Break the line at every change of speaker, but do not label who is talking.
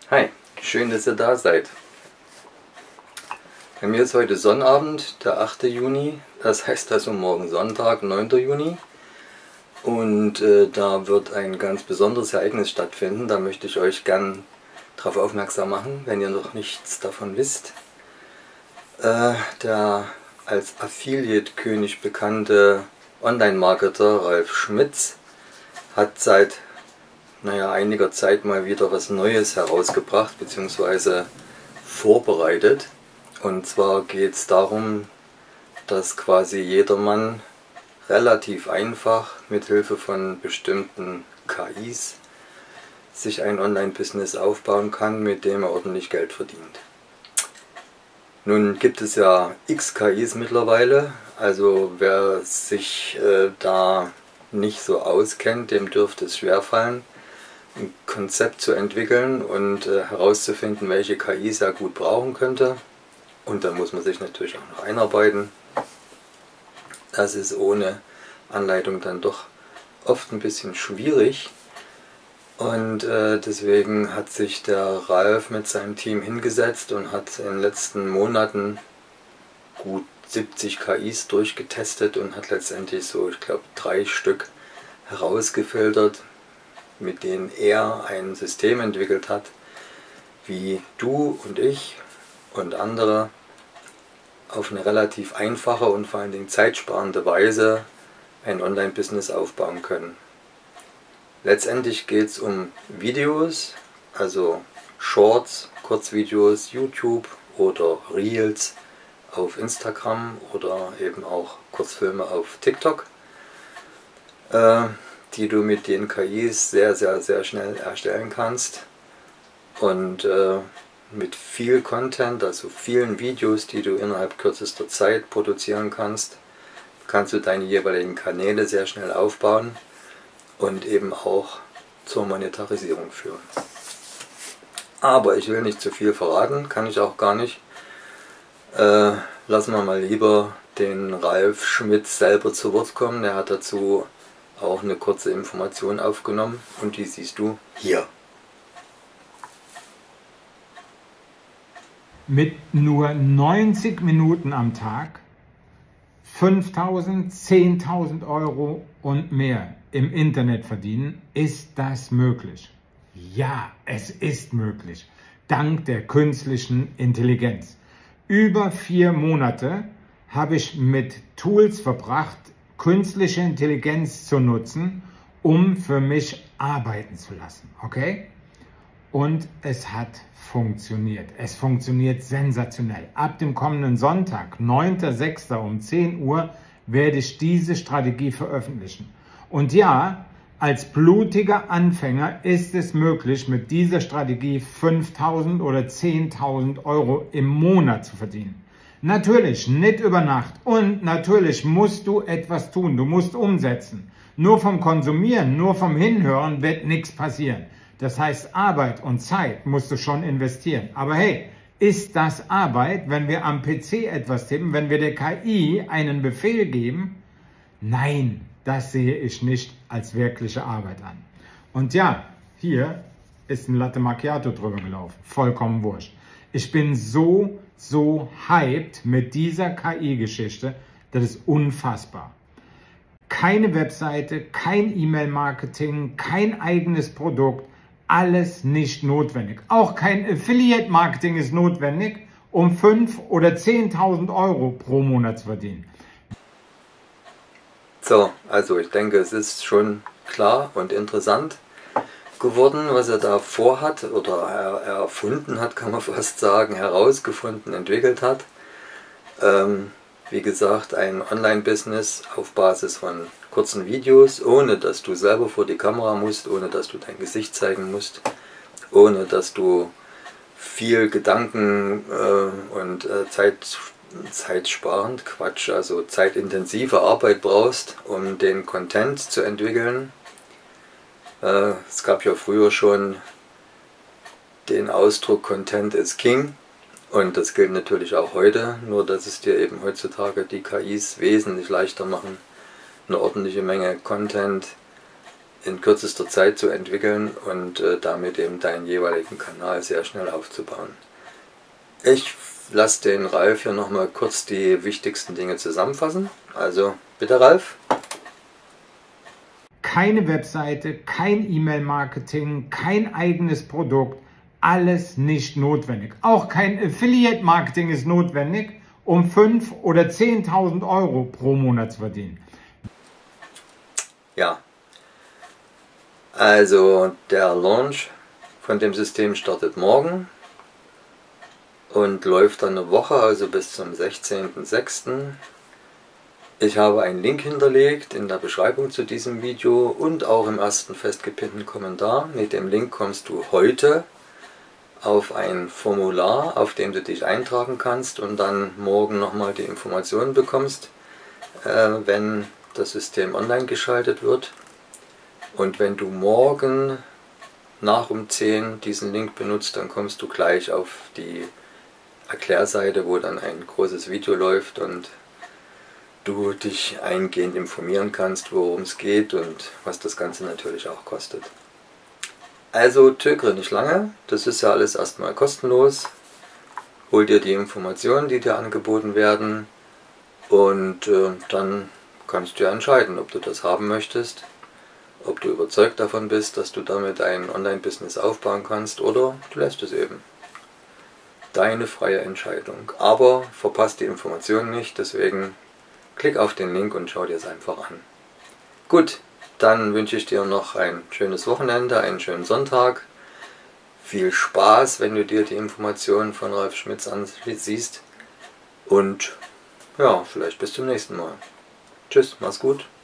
Hi, schön, dass ihr da seid. Bei mir ist heute Sonnabend, der 8. Juni, das heißt also morgen Sonntag, 9. Juni. Und da wird ein ganz besonderes Ereignis stattfinden. Da möchte ich euch gern darauf aufmerksam machen, wenn ihr noch nichts davon wisst. Der als Affiliate-König bekannte Online-Marketer Ralf Schmitz hat seit einiger Zeit mal wieder was Neues herausgebracht bzw. vorbereitet. Und zwar geht es darum, dass quasi jedermann relativ einfach mit Hilfe von bestimmten KIs sich ein Online-Business aufbauen kann, mit dem er ordentlich Geld verdient. Nun gibt es ja x KIs mittlerweile, also wer sich da nicht so auskennt, dem dürfte es schwerfallen, ein Konzept zu entwickeln und herauszufinden, welche KIs er gut brauchen könnte. Und da muss man sich natürlich auch noch einarbeiten. Das ist ohne Anleitung dann doch oft ein bisschen schwierig. Und deswegen hat sich der Ralf mit seinem Team hingesetzt und hat in den letzten Monaten gut 70 KIs durchgetestet und hat letztendlich so, ich glaube, 3 Stück herausgefiltert, mit denen er ein System entwickelt hat, wie du und ich und andere auf eine relativ einfache und vor allen Dingen zeitsparende Weise ein Online-Business aufbauen können. Letztendlich geht es um Videos, also Shorts, Kurzvideos, YouTube oder Reels auf Instagram oder eben auch Kurzfilme auf TikTok, die du mit den KIs sehr schnell erstellen kannst. Und mit viel Content, also vielen Videos, die du innerhalb kürzester Zeit produzieren kannst, kannst du deine jeweiligen Kanäle sehr schnell aufbauen und eben auch zur Monetarisierung führen. Aber ich will nicht zu viel verraten, kann ich auch gar nicht. Lassen wir mal lieber den Ralf Schmitz selber zu Wort kommen. Der hat dazu auch eine kurze Information aufgenommen und die siehst du hier.
Mit nur 90 Minuten am Tag 5.000, 10.000 Euro und mehr im Internet verdienen, ist das möglich? Ja, es ist möglich, dank der künstlichen Intelligenz. Über 4 Monate habe ich mit Tools verbracht, künstliche Intelligenz zu nutzen, um für mich arbeiten zu lassen, okay? Und es hat funktioniert. Es funktioniert sensationell. Ab dem kommenden Sonntag, 9.06. um 10 Uhr, werde ich diese Strategie veröffentlichen. Und ja, als blutiger Anfänger ist es möglich, mit dieser Strategie 5.000 oder 10.000 Euro im Monat zu verdienen. Natürlich nicht über Nacht und natürlich musst du etwas tun, du musst umsetzen. Nur vom Konsumieren, nur vom Hinhören wird nichts passieren. Das heißt, Arbeit und Zeit musst du schon investieren. Aber hey, ist das Arbeit, wenn wir am PC etwas tippen, wenn wir der KI einen Befehl geben? Nein, das sehe ich nicht als wirkliche Arbeit an. Und ja, hier ist ein Latte Macchiato drüber gelaufen. Vollkommen wurscht. Ich bin so hyped mit dieser KI-Geschichte, das ist unfassbar. Keine Webseite, kein E-Mail-Marketing, kein eigenes Produkt, alles nicht notwendig. Auch kein Affiliate-Marketing ist notwendig, um 5.000 oder 10.000 Euro pro Monat zu verdienen.
So, also ich denke, es ist schon klar und interessant geworden, was er da vorhat oder erfunden hat, kann man fast sagen, herausgefunden, entwickelt hat. Wie gesagt, ein Online-Business auf Basis von kurzen Videos, ohne dass du selber vor die Kamera musst, ohne dass du dein Gesicht zeigen musst, ohne dass du viel Gedanken und zeitsparend, also zeitintensive Arbeit brauchst, um den Content zu entwickeln. Es gab ja früher schon den Ausdruck Content is King. Und das gilt natürlich auch heute, nur dass es dir eben heutzutage die KIs wesentlich leichter machen, eine ordentliche Menge Content in kürzester Zeit zu entwickeln und damit eben deinen jeweiligen Kanal sehr schnell aufzubauen. Ich lasse den Ralf hier nochmal kurz die wichtigsten Dinge zusammenfassen. Also bitte Ralf.
Keine Webseite, kein E-Mail-Marketing, kein eigenes Produkt, alles nicht notwendig. Auch kein Affiliate-Marketing ist notwendig, um 5.000 oder 10.000 Euro pro Monat zu verdienen.
Ja, also der Launch von dem System startet morgen und läuft dann eine Woche, also bis zum 16.06. Ich habe einen Link hinterlegt in der Beschreibung zu diesem Video und auch im ersten festgepinnten Kommentar. Mit dem Link kommst du heute auf ein Formular, auf dem du dich eintragen kannst und dann morgen nochmal die Informationen bekommst, wenn das System online geschaltet wird. Und wenn du morgen nach um 10 diesen Link benutzt, dann kommst du gleich auf die Erklärseite, wo dann ein großes Video läuft und du dich eingehend informieren kannst, worum es geht und was das Ganze natürlich auch kostet. Also zögere nicht lange, das ist ja alles erstmal kostenlos. Hol dir die Informationen, die dir angeboten werden und dann kannst du ja entscheiden, ob du das haben möchtest, ob du überzeugt davon bist, dass du damit ein Online-Business aufbauen kannst oder du lässt es eben. Deine freie Entscheidung. Aber verpasst die Informationen nicht, deswegen klick auf den Link und schau dir es einfach an. Gut, dann wünsche ich dir noch ein schönes Wochenende, einen schönen Sonntag. Viel Spaß, wenn du dir die Informationen von Ralf Schmitz ansiehst. Und ja, vielleicht bis zum nächsten Mal. Tschüss, mach's gut.